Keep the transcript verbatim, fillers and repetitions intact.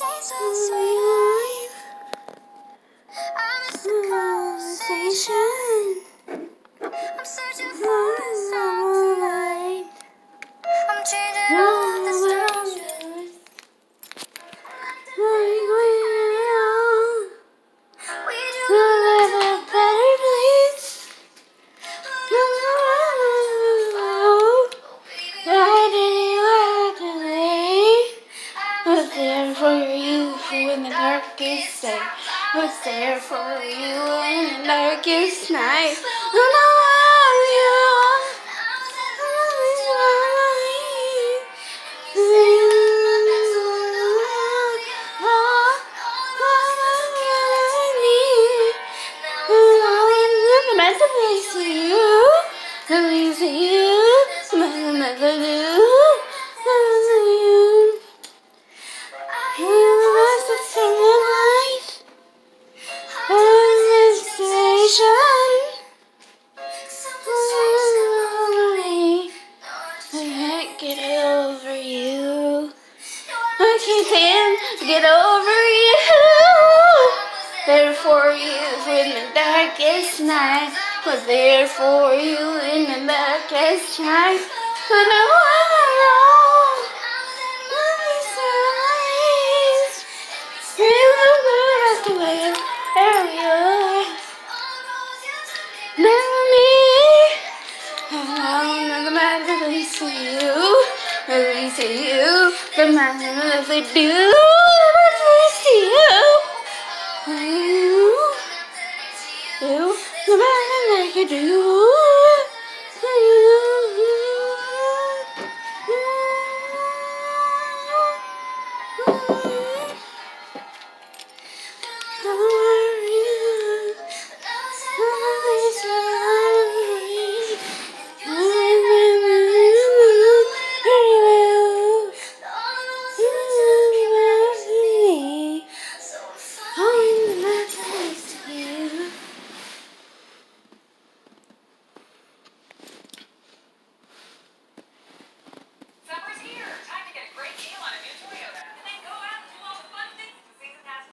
changed my sweet life. I miss the conversation. I'm searching for someone right. I'm changing all the strangers. We do live in a better place. Why did you have to leave? Was there for you when the darkest day. Was there for you in the darkest night. I know you are. Meant to please you, to please you, meant to do, you. You must have seen your life, an inspiration. I can't get over you. I can't get over you. There for you in the darkest night. Was there for you in the darkest night. When I was alone, let me silence. You the rest away, there you are. Never me. I'm the man that they see you. They see you. The man that they do. They see you. You, you, the man that you do, you, you, you.